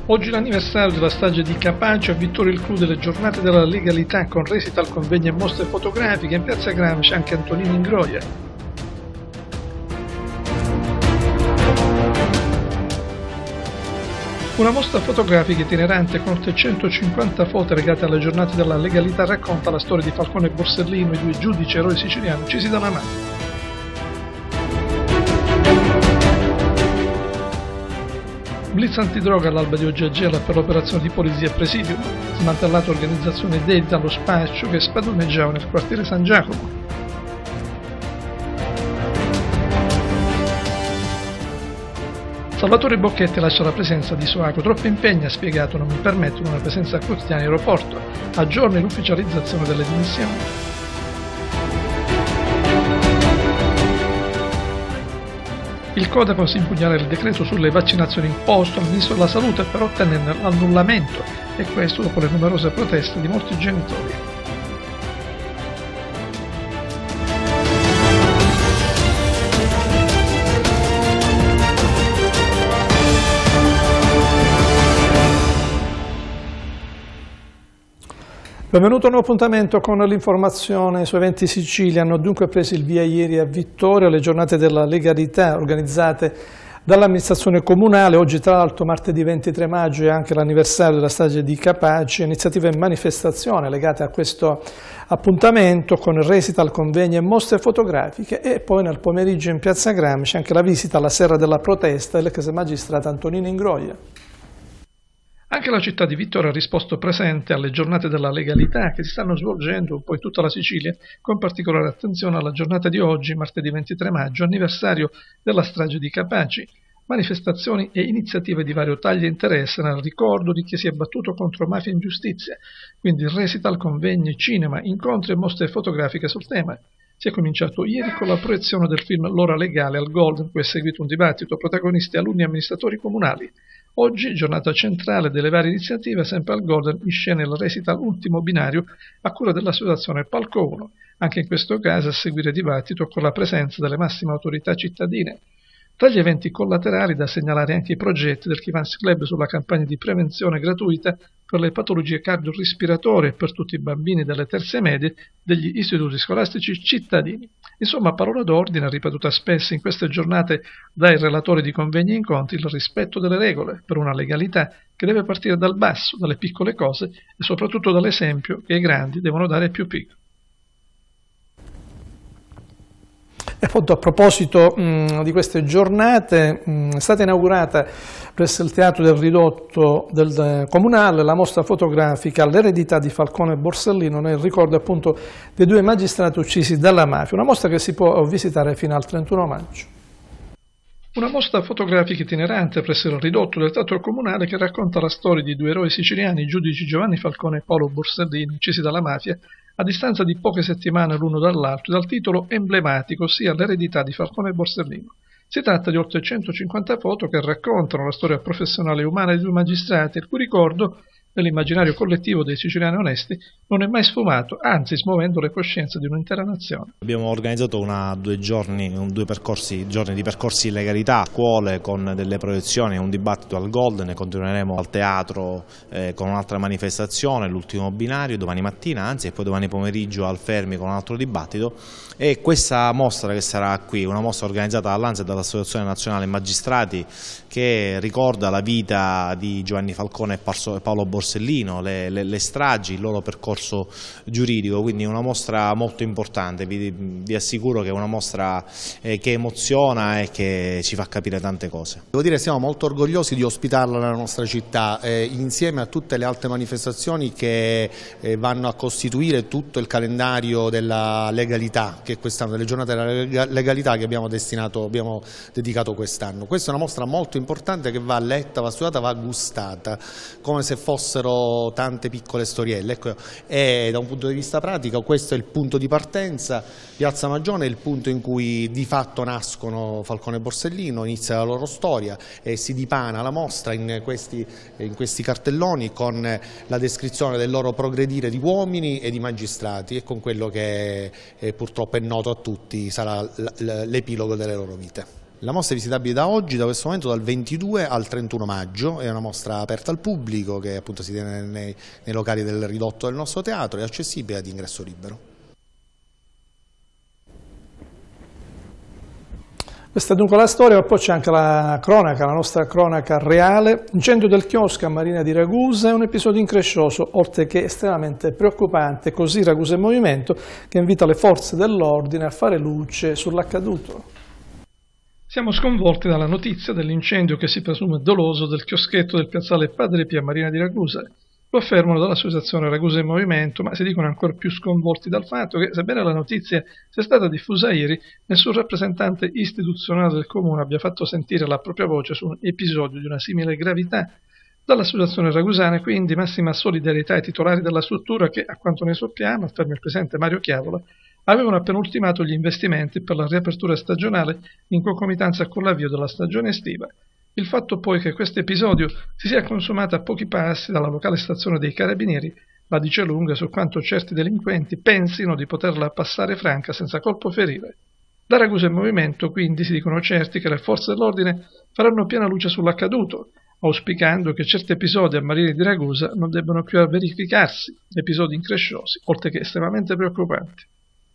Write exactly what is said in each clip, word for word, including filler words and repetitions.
Oggi l'anniversario della strage di Capaci, a Vittorio il clou delle giornate della legalità con recital, convegni e mostre fotografiche. In piazza Gramsci anche Antonino Ingroia. Una mostra fotografica itinerante con oltre centocinquanta foto legate alle giornate della legalità racconta la storia di Falcone e Borsellino, i due giudici eroi siciliani uccisi dalla mafia. Blitz antidroga all'alba di oggi a Gela per l'operazione di polizia e presidio, smantellata organizzazione dedita allo spaccio che spadroneggiava nel quartiere San Giacomo. Salvatore Bocchetti lascia la presenza di Soaco, troppi impegni, ha spiegato, non mi permettono una presenza quotidiana in aeroporto, aggiorna l'ufficializzazione delle dimissioni. Il Codapos impugnare il decreto sulle vaccinazioni imposto al Ministro della Salute per ottenerne l'annullamento, e questo dopo le numerose proteste di molti genitori. Benvenuto a un nuovo appuntamento con l'informazione su Eventi Sicilia. Hanno dunque preso il via ieri a Vittorio le giornate della legalità organizzate dall'amministrazione comunale. Oggi tra l'altro martedì ventitré maggio è anche l'anniversario della strage di Capaci, iniziative e manifestazioni legate a questo appuntamento con recital, convegni e mostre fotografiche, e poi nel pomeriggio in piazza Gramsci anche la visita alla Serra della Protesta dell'ex magistrata Antonino Ingroia. Anche la città di Vittorio ha risposto presente alle giornate della legalità che si stanno svolgendo un po' in tutta la Sicilia, con particolare attenzione alla giornata di oggi, martedì ventitré maggio, anniversario della strage di Capaci. Manifestazioni e iniziative di vario taglio e interesse nel ricordo di chi si è battuto contro mafia e ingiustizia, quindi recital, convegni, cinema, incontri e mostre fotografiche sul tema. Si è cominciato ieri con la proiezione del film L'ora legale al Golden, cui è seguito un dibattito, protagonisti alunni e amministratori comunali. Oggi, giornata centrale delle varie iniziative, sempre al Golden, in scena il recital Ultimo Binario a cura dell'associazione Palco uno. Anche in questo caso a seguire dibattito con la presenza delle massime autorità cittadine. Tra gli eventi collaterali da segnalare anche i progetti del Kivans Club sulla campagna di prevenzione gratuita per le patologie cardiorespiratorie per tutti i bambini delle terze medie degli istituti scolastici cittadini. Insomma, parola d'ordine ripetuta spesso in queste giornate dai relatori di convegni e incontri, il rispetto delle regole per una legalità che deve partire dal basso, dalle piccole cose e soprattutto dall'esempio che i grandi devono dare ai più piccoli. E appunto, a proposito mh, di queste giornate, mh, è stata inaugurata presso il Teatro del Ridotto del eh, Comunale la mostra fotografica L'eredità di Falcone e Borsellino, nel ricordo appunto dei due magistrati uccisi dalla mafia, una mostra che si può visitare fino al trentuno maggio. Una mostra fotografica itinerante presso il Ridotto del Teatro Comunale che racconta la storia di due eroi siciliani, i giudici Giovanni Falcone e Paolo Borsellino, uccisi dalla mafia a distanza di poche settimane l'uno dall'altro, dal titolo emblematico, ossia L'eredità di Falcone e Borsellino. Si tratta di oltre centocinquanta foto che raccontano la storia professionale e umana di due magistrati, il cui ricordo, nell'immaginario collettivo dei siciliani onesti, non è mai sfumato, anzi smuovendo le coscienze di un'intera nazione. Abbiamo organizzato una, due giorni, un, due percorsi, giorni di percorsi in legalità, scuole con delle proiezioni, un dibattito al Golden, e continueremo al teatro eh, con un'altra manifestazione, l'ultimo binario, domani mattina anzi, e poi domani pomeriggio al Fermi con un altro dibattito. E questa mostra che sarà qui, una mostra organizzata dall'ANSA e dall'Associazione Nazionale Magistrati, che ricorda la vita di Giovanni Falcone e Paolo Borsellino, le, le, le stragi, il loro percorso giuridico, quindi una mostra molto importante. Vi, vi assicuro che è una mostra eh, che emoziona e che ci fa capire tante cose. Devo dire, siamo molto orgogliosi di ospitarla nella nostra città, eh, insieme a tutte le altre manifestazioni che eh, vanno a costituire tutto il calendario della legalità, che quest'anno, delle giornate della legalità che abbiamo destinato, abbiamo dedicato quest'anno. Questa è una mostra molto importante che va letta, va studiata, va gustata, come se fossero tante piccole storielle. Ecco, e da un punto di vista pratico questo è il punto di partenza. Piazza Magione è il punto in cui di fatto nascono Falcone e Borsellino, inizia la loro storia e si dipana la mostra in questi, in questi cartelloni con la descrizione del loro progredire di uomini e di magistrati, e con quello che è, è purtroppo è noto a tutti, sarà l'epilogo delle loro vite. La mostra è visitabile da oggi, da questo momento, dal ventidue al trentuno maggio, è una mostra aperta al pubblico che appunto si tiene nei, nei locali del ridotto del nostro teatro, è accessibile ad ingresso libero. Questa è dunque la storia, ma poi c'è anche la cronaca, la nostra cronaca reale. Incendio del chiosco a Marina di Ragusa è un episodio increscioso, oltre che estremamente preoccupante, così Ragusa in movimento, che invita le forze dell'ordine a fare luce sull'accaduto. Siamo sconvolti dalla notizia dell'incendio che si presume doloso del chioschetto del piazzale Padre Pio a Marina di Ragusa. Lo affermano dall'associazione Ragusa in Movimento, ma si dicono ancora più sconvolti dal fatto che, sebbene la notizia sia stata diffusa ieri, nessun rappresentante istituzionale del comune abbia fatto sentire la propria voce su un episodio di una simile gravità. Dall'associazione ragusana, quindi, massima solidarietà ai titolari della struttura che, a quanto ne sappiamo, afferma il presidente Mario Chiavola, avevano appena ultimato gli investimenti per la riapertura stagionale in concomitanza con l'avvio della stagione estiva. Il fatto poi che questo episodio si sia consumato a pochi passi dalla locale stazione dei Carabinieri la dice lunga su quanto certi delinquenti pensino di poterla passare franca senza colpo ferire. Da Ragusa in Movimento, quindi, si dicono certi che le forze dell'ordine faranno piena luce sull'accaduto, auspicando che certi episodi a Marina di Ragusa non debbano più verificarsi, episodi incresciosi, oltre che estremamente preoccupanti.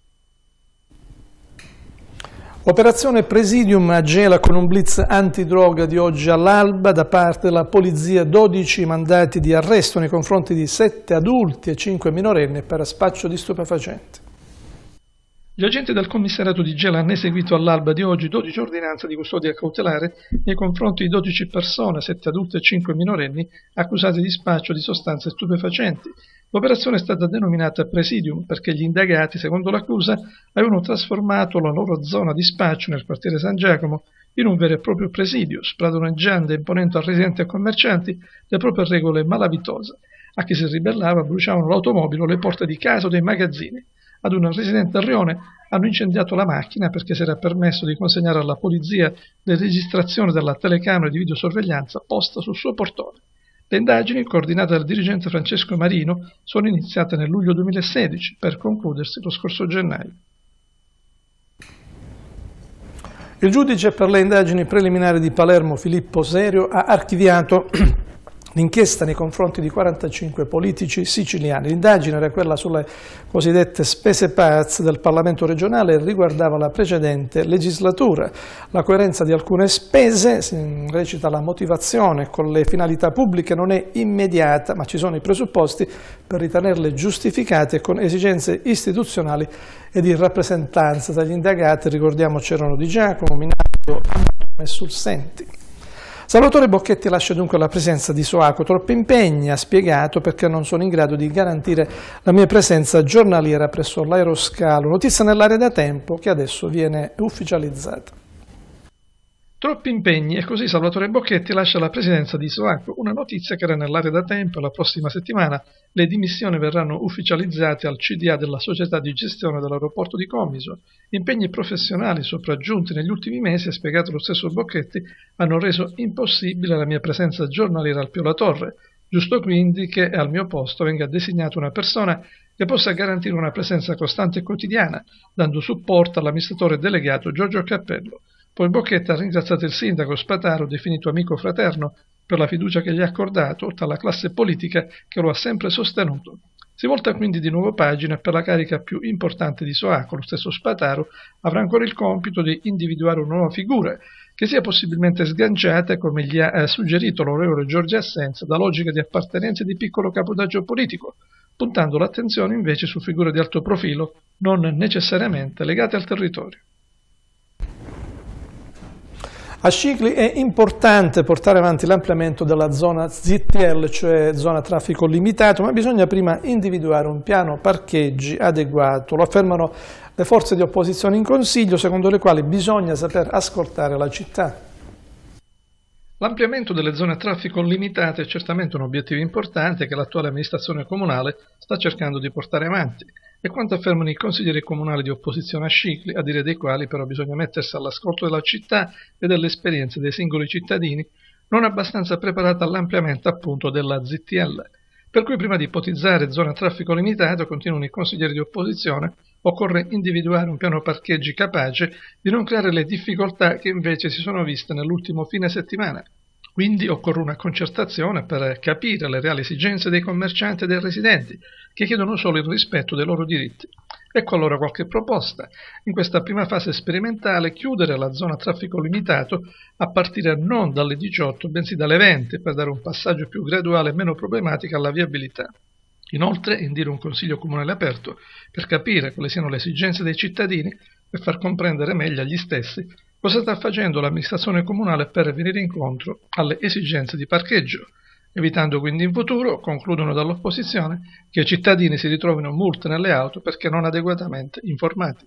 Operazione Presidium a Gela con un blitz antidroga di oggi all'alba da parte della polizia, dodici mandati di arresto nei confronti di sette adulti e cinque minorenni per spaccio di stupefacenti. Gli agenti del commissariato di Gela hanno eseguito all'alba di oggi dodici ordinanze di custodia cautelare nei confronti di dodici persone, sette adulti e cinque minorenni, accusati di spaccio di sostanze stupefacenti. L'operazione è stata denominata Presidium perché gli indagati, secondo l'accusa, avevano trasformato la loro zona di spaccio nel quartiere San Giacomo in un vero e proprio presidio, spadroneggiando e imponendo a residenti e commercianti le proprie regole malavitose. A chi si ribellava bruciavano l'automobile o le porte di casa o dei magazzini. Ad un residente a Rione hanno incendiato la macchina perché si era permesso di consegnare alla polizia le registrazioni della telecamera di videosorveglianza posta sul suo portone. Le indagini, coordinate dal dirigente Francesco Marino, sono iniziate nel luglio duemilasedici per concludersi lo scorso gennaio. Il giudice per le indagini preliminari di Palermo, Filippo Serio, ha archiviato l'inchiesta nei confronti di quarantacinque politici siciliani. L'indagine era quella sulle cosiddette spese pazze del Parlamento regionale e riguardava la precedente legislatura. La coerenza di alcune spese, si recita la motivazione, con le finalità pubbliche non è immediata, ma ci sono i presupposti per ritenerle giustificate e con esigenze istituzionali e di rappresentanza. Tra gli indagati, ricordiamo, c'erano Di Giacomo, Minato e Sulsenti. Salvatore Bocchetti lascia dunque la presenza di Soaco. Troppi impegni, ha spiegato, perché non sono in grado di garantire la mia presenza giornaliera presso l'aeroscalo. Notizia nell'area da tempo che adesso viene ufficializzata. Troppi impegni e così Salvatore Bocchetti lascia la presidenza di Soaco, una notizia che era nell'area da tempo e la prossima settimana le dimissioni verranno ufficializzate al C D A della società di gestione dell'aeroporto di Comiso. Impegni professionali sopraggiunti negli ultimi mesi, ha spiegato lo stesso Bocchetti, hanno reso impossibile la mia presenza giornaliera al Pio La Torre. Giusto quindi che al mio posto venga designata una persona che possa garantire una presenza costante e quotidiana, dando supporto all'amministratore delegato Giorgio Cappello. Poi Bocchetti ha ringraziato il sindaco Spataro, definito amico fraterno, per la fiducia che gli ha accordato, oltre alla classe politica che lo ha sempre sostenuto. Si volta quindi di nuovo pagina per la carica più importante di Soaco. Lo stesso Spataro avrà ancora il compito di individuare una nuova figura che sia possibilmente sganciata, come gli ha suggerito l'onorevole Giorgi Assenza, da logiche di appartenenza e di piccolo cabotaggio politico, puntando l'attenzione invece su figure di alto profilo, non necessariamente legate al territorio. A Scicli è importante portare avanti l'ampliamento della zona Z T L, cioè zona traffico limitato, ma bisogna prima individuare un piano parcheggi adeguato. Lo affermano le forze di opposizione in Consiglio, secondo le quali bisogna saper ascoltare la città. L'ampliamento delle zone a traffico limitato è certamente un obiettivo importante che l'attuale amministrazione comunale sta cercando di portare avanti. E quanto affermano i consiglieri comunali di opposizione a Scicli, a dire dei quali però bisogna mettersi all'ascolto della città e delle esperienze dei singoli cittadini, non abbastanza preparata all'ampliamento appunto della Z T L. Per cui prima di ipotizzare zone a traffico limitato, continuano i consiglieri di opposizione, occorre individuare un piano parcheggi capace di non creare le difficoltà che invece si sono viste nell'ultimo fine settimana. Quindi occorre una concertazione per capire le reali esigenze dei commercianti e dei residenti, che chiedono solo il rispetto dei loro diritti. Ecco allora qualche proposta. In questa prima fase sperimentale chiudere la zona a traffico limitato a partire non dalle diciotto bensì dalle venti per dare un passaggio più graduale e meno problematico alla viabilità. Inoltre indire un consiglio comunale aperto per capire quali siano le esigenze dei cittadini e far comprendere meglio agli stessi cosa sta facendo l'amministrazione comunale per venire incontro alle esigenze di parcheggio, evitando quindi in futuro, concludono dall'opposizione, che i cittadini si ritrovino multe nelle auto perché non adeguatamente informati.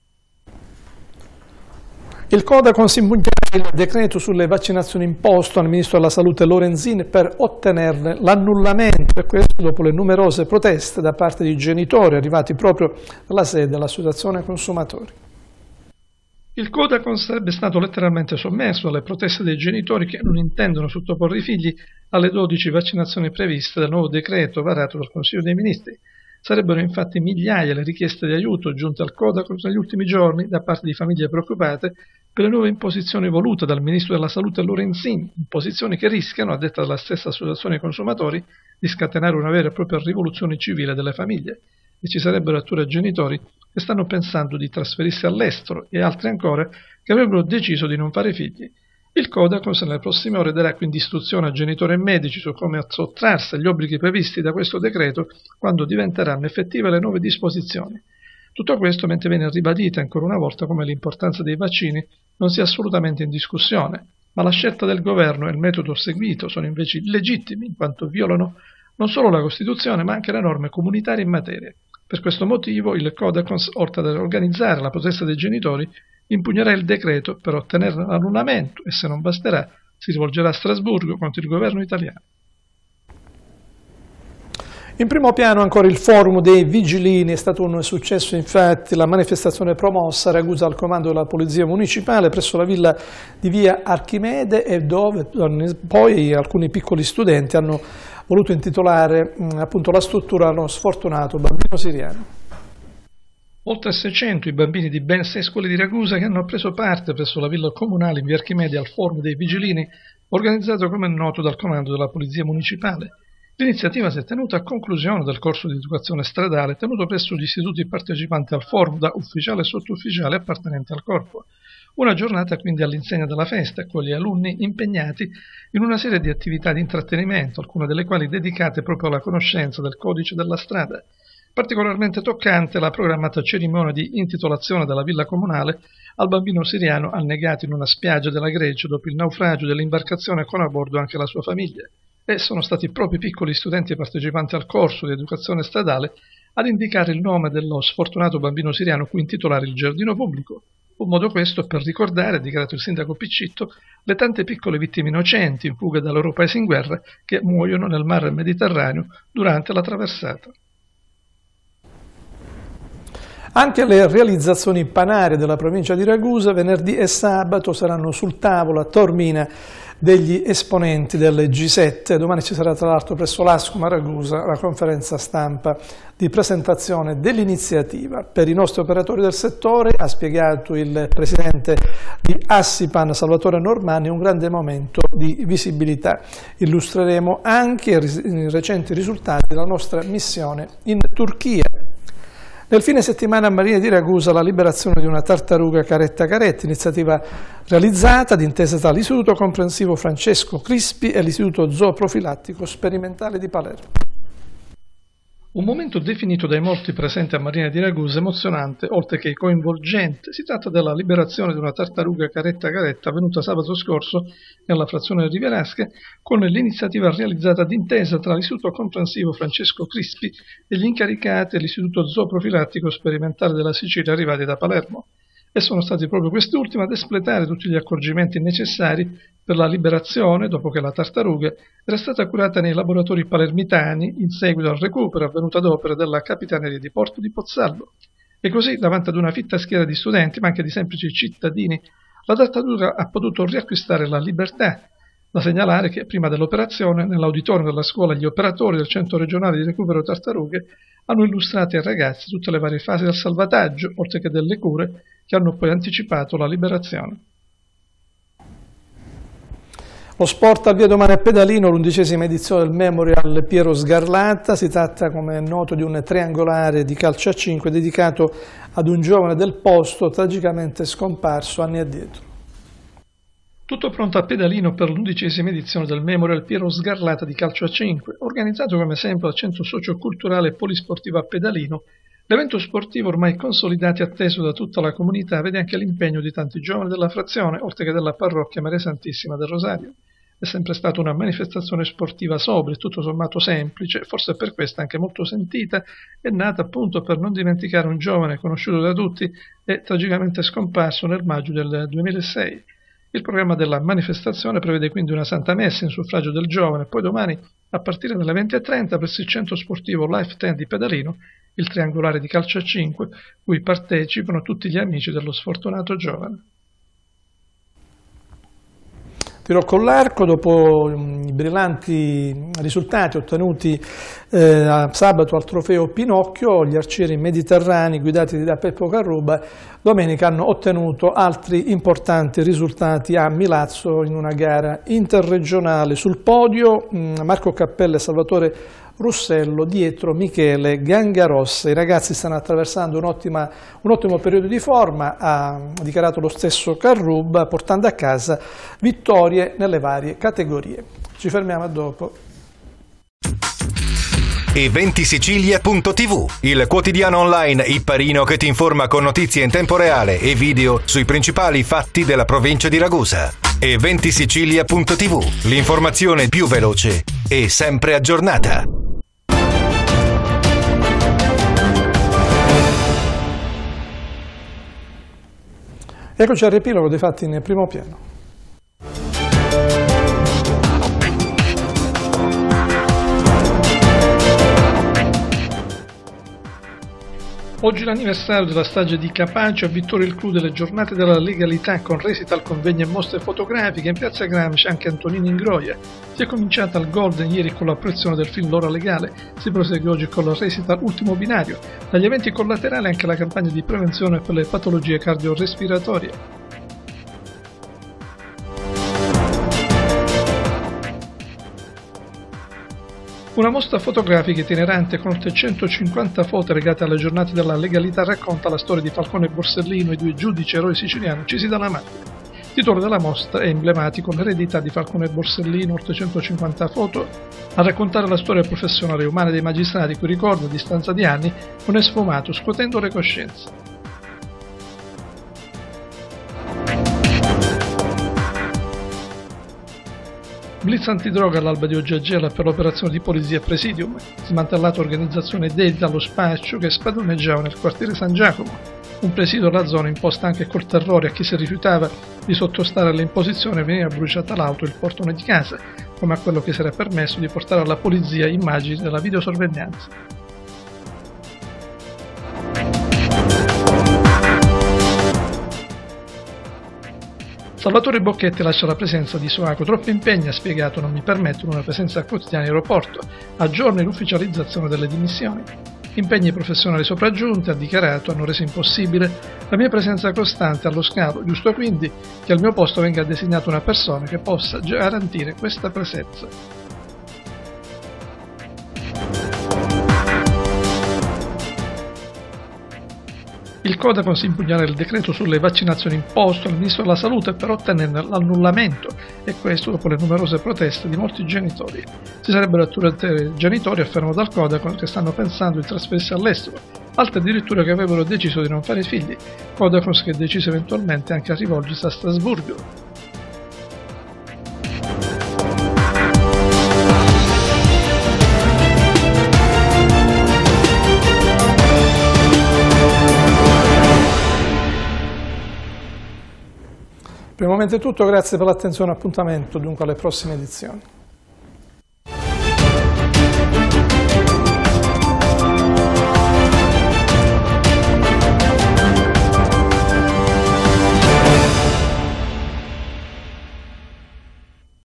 Il Codacons impugnerà il decreto sulle vaccinazioni imposto al Ministro della Salute Lorenzin per ottenerne l'annullamento, e questo dopo le numerose proteste da parte di genitori arrivati proprio alla sede dell'Associazione Consumatori. Il Codacons sarebbe stato letteralmente sommerso alle proteste dei genitori che non intendono sottoporre i figli alle dodici vaccinazioni previste dal nuovo decreto varato dal Consiglio dei Ministri. Sarebbero infatti migliaia le richieste di aiuto giunte al Codacons negli ultimi giorni da parte di famiglie preoccupate per le nuove imposizioni volute dal Ministro della Salute Lorenzin, imposizioni che rischiano, a detta della stessa Associazione Consumatori, di scatenare una vera e propria rivoluzione civile delle famiglie. E ci sarebbero attori genitori che stanno pensando di trasferirsi all'estero e altri ancora che avrebbero deciso di non fare figli. Il Codacons nelle prossime ore darà quindi istruzione a genitori e medici su come sottrarsi agli obblighi previsti da questo decreto quando diventeranno effettive le nuove disposizioni. Tutto questo mentre viene ribadita ancora una volta come l'importanza dei vaccini non sia assolutamente in discussione, ma la scelta del governo e il metodo seguito sono invece illegittimi in quanto violano non solo la Costituzione ma anche le norme comunitarie in materia. Per questo motivo il Codacons, oltre ad organizzare la protesta dei genitori, impugnerà il decreto per ottenerne l'annullamento e, se non basterà, si rivolgerà a Strasburgo contro il governo italiano. In primo piano ancora il forum dei vigilini, è stato un successo infatti la manifestazione promossa a Ragusa al comando della Polizia Municipale presso la villa di via Archimede, e dove poi alcuni piccoli studenti hanno voluto intitolare mh, appunto la struttura allo sfortunato bambino siriano. Oltre seicento i bambini di ben sei scuole di Ragusa che hanno preso parte presso la villa comunale in via Archimede al forum dei vigilini, organizzato come è noto dal comando della Polizia Municipale. L'iniziativa si è tenuta a conclusione del corso di educazione stradale tenuto presso gli istituti partecipanti al forum da ufficiale e sottufficiale appartenenti al corpo. Una giornata quindi all'insegna della festa, con gli alunni impegnati in una serie di attività di intrattenimento, alcune delle quali dedicate proprio alla conoscenza del codice della strada. Particolarmente toccante la programmata cerimonia di intitolazione della villa comunale al bambino siriano annegato in una spiaggia della Grecia dopo il naufragio dell'imbarcazione con a bordo anche la sua famiglia. E sono stati proprio i piccoli studenti partecipanti al corso di educazione stradale ad indicare il nome dello sfortunato bambino siriano cui intitolare il giardino pubblico, un modo questo per ricordare, ha dichiarato il sindaco Piccitto, le tante piccole vittime innocenti in fuga dal loro paese in guerra che muoiono nel mare Mediterraneo durante la traversata. Anche le realizzazioni panarie della provincia di Ragusa venerdì e sabato saranno sul tavolo a Taormina degli esponenti del G sette. Domani ci sarà tra l'altro presso l'Ascom a Ragusa la conferenza stampa di presentazione dell'iniziativa. Per i nostri operatori del settore, ha spiegato il presidente di Assipan Salvatore Normanni, un grande momento di visibilità. Illustreremo anche i recenti risultati della nostra missione in Turchia. Nel fine settimana a Marina di Ragusa la liberazione di una tartaruga caretta caretta, iniziativa realizzata d'intesa tra l'Istituto Comprensivo Francesco Crispi e l'Istituto Zooprofilattico Sperimentale di Palermo. Un momento definito dai molti presenti a Marina di Ragusa emozionante, oltre che coinvolgente. Si tratta della liberazione di una tartaruga caretta caretta avvenuta sabato scorso nella frazione rivierasca con l'iniziativa realizzata d'intesa tra l'Istituto Comprensivo Francesco Crispi e gli incaricati dell'Istituto Zooprofilattico Sperimentale della Sicilia arrivati da Palermo. E sono stati proprio questi ultimi ad espletare tutti gli accorgimenti necessari per la liberazione, dopo che la tartaruga era stata curata nei laboratori palermitani in seguito al recupero avvenuto ad opera della Capitaneria di Porto di Pozzallo. E così, davanti ad una fitta schiera di studenti, ma anche di semplici cittadini, la tartaruga ha potuto riacquistare la libertà, Da segnalare che prima dell'operazione, nell'auditorio della scuola, gli operatori del Centro regionale di recupero tartarughe hanno illustrato ai ragazzi tutte le varie fasi del salvataggio, oltre che delle cure, che hanno poi anticipato la liberazione. Lo sport al via Domani a Pedalino, l'undicesima edizione del Memorial Piero Sgarlata. Si tratta, come è noto, di un triangolare di calcio a cinque dedicato ad un giovane del posto tragicamente scomparso anni addietro. Tutto pronto a Pedalino per l'undicesima edizione del Memorial Piero Sgarlata di calcio a cinque, organizzato come sempre al Centro Socioculturale e Polisportivo a Pedalino. L'evento sportivo, ormai consolidato e atteso da tutta la comunità, vede anche l'impegno di tanti giovani della frazione, oltre che della parrocchia Maria Santissima del Rosario. È sempre stata una manifestazione sportiva sobria e tutto sommato semplice, forse per questo anche molto sentita, è nata appunto per non dimenticare un giovane conosciuto da tutti e tragicamente scomparso nel maggio del duemilasei. Il programma della manifestazione prevede quindi una santa messa in suffragio del giovane, poi domani, a partire dalle venti e trenta, presso il centro sportivo Life ten di Pedalino, il triangolare di calcio a cinque, cui partecipano tutti gli amici dello sfortunato giovane. Tiro con l'arco, dopo i brillanti risultati ottenuti eh, a sabato al trofeo Pinocchio, gli arcieri mediterranei guidati da Peppo Carruba domenica hanno ottenuto altri importanti risultati a Milazzo in una gara interregionale. Sul podio mh, Marco Cappella e Salvatore Russello dietro Michele Gangarossa. I ragazzi stanno attraversando un, ottima, un ottimo periodo di forma, ha dichiarato lo stesso Carruba, portando a casa vittorie nelle varie categorie. Ci fermiamo a dopo. eventisicilia punto tv, il quotidiano online ipparino che ti informa con notizie in tempo reale e video sui principali fatti della provincia di Ragusa. eventisicilia punto tv, l'informazione più veloce e sempre aggiornata. Eccoci al riepilogo dei fatti in primo piano. Oggi l'anniversario della strage di Capaci. A Vittorio il clou delle giornate della legalità con recital, convegni e mostre fotografiche. In piazza Gramsci anche Antonino Ingroia. Si è cominciata al Golden ieri con la proiezione del film L'ora legale, si prosegue oggi con il recital Ultimo binario. Dagli eventi collaterali anche la campagna di prevenzione per le patologie cardiorespiratorie. Una mostra fotografica itinerante con oltre centocinquanta foto legate alle giornate della legalità racconta la storia di Falcone e Borsellino, i due giudici eroi siciliani uccisi da una mafia. Il titolo della mostra è emblematico: l'eredità di Falcone e Borsellino, oltre centocinquanta foto, a raccontare la storia professionale e umana dei magistrati, cui ricordo a distanza di anni non è sfumato, scuotendo le coscienze. Blitz antidroga all'alba di oggi a Gela per l'operazione di polizia Presidium, smantellata organizzazione dedita allo spaccio che spadroneggiava nel quartiere San Giacomo. Un presidio alla zona imposta anche col terrore a chi si rifiutava di sottostare alle imposizioni, veniva bruciata l'auto e il portone di casa, come a quello che si era permesso di portare alla polizia immagini della videosorveglianza. Salvatore Bocchetti lascia la presenza di Soaco, troppi impegni, ha spiegato, non mi permettono una presenza quotidiana in aeroporto, aggiorna l'ufficializzazione delle dimissioni. Impegni professionali sopraggiunti, ha dichiarato, hanno reso impossibile la mia presenza costante allo scalo, giusto quindi che al mio posto venga designata una persona che possa garantire questa presenza. Il Codacons si impugnerà il decreto sulle vaccinazioni imposto al Ministro della Salute per ottenerne l'annullamento, e questo dopo le numerose proteste di molti genitori. Si sarebbero addirittura genitori, affermano dal Codacons, che stanno pensando di trasferirsi all'estero, altri addirittura che avrebbero deciso di non fare figli, Codacons che decise eventualmente anche a rivolgersi a Strasburgo. Per il momento è tutto, grazie per l'attenzione, appuntamento dunque alle prossime edizioni.